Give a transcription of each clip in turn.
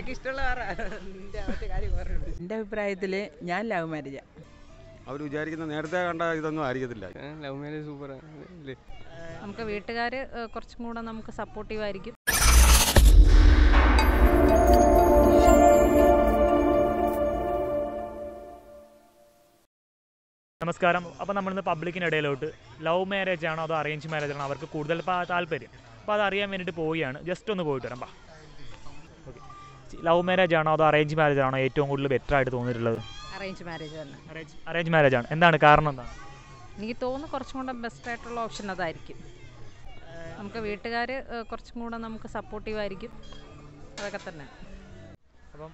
എൻ്റെ അഭിപ്രായത്തിൽ ഞാൻ ലവ് മാരേജാണ്. അവർ വിചാരിക്കുന്ന നേരത്തെ കണ്ട ഇതൊന്നും ആയിരിക്കത്തില്ല. Love marriage super. നമുക്ക് വീട്ടുകാർ കുറച്ചും കൂടെ നമുക്ക് സപ്പോർട്ടീവായിരിക്കും. നമസ്കാരം. അപ്പോൾ നമ്മളിന്ന് പബ്ലിക്കിനിടയിലോട്ട് ലവ് മാരേജ് ആണോ അതോ അറേഞ്ച് മാരേജ് ആണോ അവർക്ക് കൂടുതൽ താല്പര്യം, അപ്പോൾ അതറിയാൻ വേണ്ടിയിട്ട് പോവുകയാണ്. ജസ്റ്റ് ഒന്ന് പോയിട്ട് വരാം. ഓക്കെ, ലവ് മാരേജ് ആണോ അതോ അറേഞ്ച് മാരേജ് ആണോ ഏറ്റവും കൂടുതൽ ബെറ്റർ ആയിട്ട് തോന്നിയിട്ടുള്ളത്? അറേഞ്ച് മാരേജ് തന്നെ. അറേഞ്ച് മാരേജ് ആണ്. എന്താണ് കാരണം? എന്താണ് എനിക്ക് തോന്നുന്നു കുറച്ചും കൂടെ ബെസ്റ്റ് ആയിട്ടുള്ള ഓപ്ഷൻ അതായിരിക്കും. നമുക്ക് വീട്ടുകാർ കുറച്ചും കൂടെ നമുക്ക് സപ്പോർട്ടീവായിരിക്കും. അതൊക്കെ തന്നെ. അപ്പം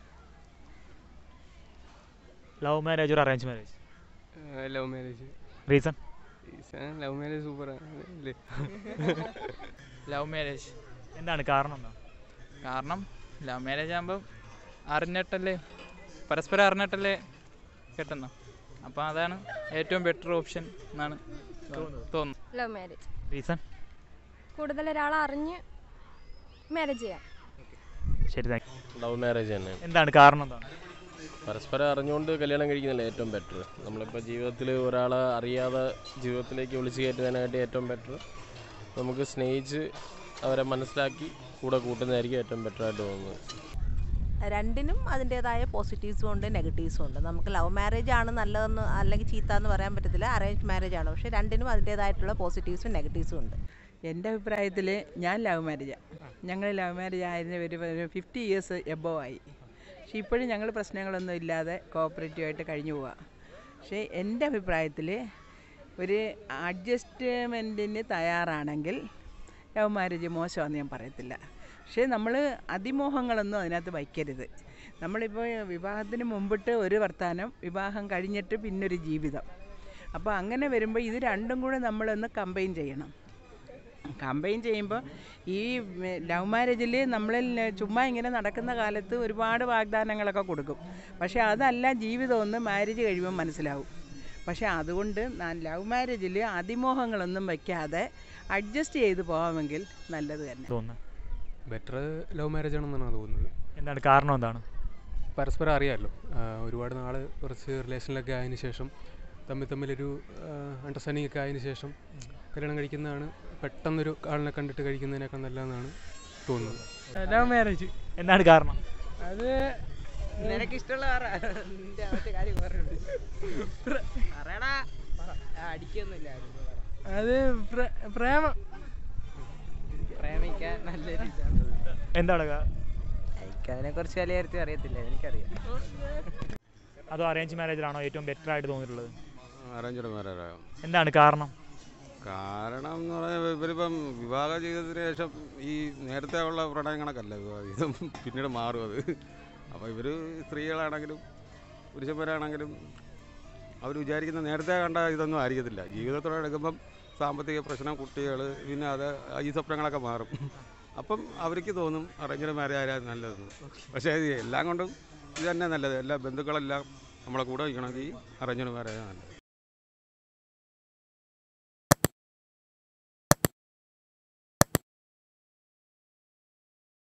ലവ് മാരേജ് ഒരു arrange marriage? Love marriage. Reason? Love marriage super. Love marriage. എന്താണ് കാരണം? എന്താണ് കാരണം ലവ് മാരേജ് ആകുമ്പം അറിഞ്ഞിട്ടല്ലേ, പരസ്പരം അറിഞ്ഞിട്ടല്ലേ കെട്ടുന്ന. അപ്പം അതാണ് ഏറ്റവും ബെറ്റർ ഓപ്ഷൻ എന്നാണ് തോന്നുന്നത്. Love marriage. റീസൺ? കൂടുതൽ ഒരാളെ അറിഞ്ഞ് മാരേജ് ചെയ്യാം. ശരി, താങ്ക് യു. ലവ് മാരേജ് തന്നെ. എന്താണ് കാരണം? എന്താണ്? പരസ്പരം അറിഞ്ഞുകൊണ്ട് കല്യാണം കഴിക്കുന്നില്ല ഏറ്റവും ബെറ്റർ. നമ്മളിപ്പോൾ ജീവിതത്തിൽ ഒരാളെ അറിയാതെ ജീവിതത്തിലേക്ക് വിളിച്ചു കയറ്റുന്നതിനായിട്ട് ഏറ്റവും ബെറ്റർ നമുക്ക് സ്നേഹിച്ച് അവരെ മനസ്സിലാക്കി കൂടെ കൂട്ടുന്നതായിരിക്കും ഏറ്റവും ബെറ്ററായിട്ട് തോന്നുന്നത്. രണ്ടിനും അതിൻ്റേതായ പോസിറ്റീവ്സും ഉണ്ട് നെഗറ്റീവ്സും ഉണ്ട്. നമുക്ക് ലവ് മാരേജ് ആണ് നല്ലതെന്ന് അല്ലെങ്കിൽ ചീത്ത എന്ന് പറയാൻ പറ്റത്തില്ല, അറേഞ്ച് മാരേജ് ആണ്. പക്ഷേ രണ്ടിനും അതിൻ്റേതായിട്ടുള്ള പോസിറ്റീവ്സും നെഗറ്റീവ്സും ഉണ്ട്. എൻ്റെ അഭിപ്രായത്തിൽ ഞാൻ ലവ് മാരേജാണ്. ഞങ്ങൾ ലവ് മാരേജ് ആയിരുന്ന ഒരു 50 years എബോവ് ആയി. പക്ഷേ ഇപ്പോഴും ഞങ്ങൾ പ്രശ്നങ്ങളൊന്നും ഇല്ലാതെ കോപ്പറേറ്റീവായിട്ട് കഴിഞ്ഞു പോവുക. പക്ഷേ എൻ്റെ അഭിപ്രായത്തിൽ ഒരു അഡ്ജസ്റ്റ്മെൻറ്റിന് തയ്യാറാണെങ്കിൽ ലവ് മാരേജ് മോശമാണെന്ന് ഞാൻ പറയത്തില്ല. പക്ഷേ നമ്മൾ അതിമോഹങ്ങളൊന്നും അതിനകത്ത് വയ്ക്കരുത്. നമ്മളിപ്പോൾ വിവാഹത്തിന് മുമ്പിട്ട് ഒരു വർത്തമാനം, വിവാഹം കഴിഞ്ഞിട്ട് പിന്നൊരു ജീവിതം. അപ്പോൾ അങ്ങനെ വരുമ്പോൾ ഇത് രണ്ടും കൂടെ നമ്മളൊന്ന് കമ്പൈൻ ചെയ്യണം. കമ്പൈൻ ചെയ്യുമ്പോൾ ഈ ലവ് മാരേജിൽ നമ്മളിൽ ചുമ്മാ ഇങ്ങനെ നടക്കുന്ന കാലത്ത് ഒരുപാട് വാഗ്ദാനങ്ങളൊക്കെ കൊടുക്കും. പക്ഷേ അതല്ല ജീവിതമൊന്ന് മാരേജ് കഴിയുമ്പോൾ മനസ്സിലാവും. പക്ഷേ അതുകൊണ്ട് ലവ് മാരേജിൽ അതിമോഹങ്ങളൊന്നും വയ്ക്കാതെ അഡ്ജസ്റ്റ് ചെയ്ത് പോകാമെങ്കിൽ നല്ലത് തന്നെ തോന്നുന്നു. ബെറ്റർ ലവ് മാരേജ് ആണെന്നാണ് തോന്നുന്നത്. എന്താണ് കാരണം? എന്താണ്? പരസ്പരം അറിയാമല്ലോ. ഒരുപാട് നാൾ കുറച്ച് റിലേഷനിലൊക്കെ ആയതിനു ശേഷം തമ്മിലൊരു അണ്ടർസ്റ്റാൻഡിങ് ഒക്കെ ആയതിനു ശേഷം കല്യാണം കഴിക്കുന്നതാണ് പെട്ടെന്നൊരു ആളിനെ കണ്ടിട്ട് കഴിക്കുന്നതിനേക്കാൾ നല്ലതെന്നാണ് തോന്നുന്നത്. Love marriage. എന്താണ് കാരണം? അത് നിനക്കിഷ്ടമുള്ള കാര്യം പറയടാ. അടിക്കൊന്നുമില്ല. അത് പ്രേമം. പ്രേമിക്കാൻ നല്ലൊരു എന്താണ്? എനിക്കതിനെ കുറിച്ച് വലിയ കാര്യത്തിൽ അറിയത്തില്ല. എനിക്കറിയാം. അതോ അറേഞ്ച് മാരേജിലാണോ ഏറ്റവും ബെറ്റർ ആയിട്ട് തോന്നിയിട്ടുള്ളത്? Arranged marriage. എന്താണ് കാരണം? കാരണം എന്ന് പറഞ്ഞാൽ ഇവരിപ്പം വിവാഹ ജീവിതത്തിന് ശേഷം ഈ നേരത്തെ ഉള്ള പ്രണയം കണക്കല്ല വിവാഹ ജീവിതം, പിന്നീട് മാറും അത്. അപ്പോൾ ഇവർ സ്ത്രീകളാണെങ്കിലും പുരുഷന്മാരാണെങ്കിലും അവർ വിചാരിക്കുന്ന നേരത്തെ കണ്ട ഇതൊന്നും ആയിരിക്കത്തില്ല. ജീവിതത്തോടെ എടുക്കുമ്പം സാമ്പത്തിക പ്രശ്നം, കുട്ടികൾ, പിന്നെ അത് ഈ സ്വപ്നങ്ങളൊക്കെ മാറും. അപ്പം അവർക്ക് തോന്നും അറേഞ്ച്ഡ് മാരേജ് ആയാലും നല്ലതെന്ന്. പക്ഷേ എല്ലാം കൊണ്ടും ഇത് തന്നെ നല്ലത്. എല്ലാ ബന്ധുക്കളെല്ലാം നമ്മളെ കൂടെ വയ്ക്കണമെങ്കിൽ അറേഞ്ച്ഡ് മാരേജ് നല്ലത്.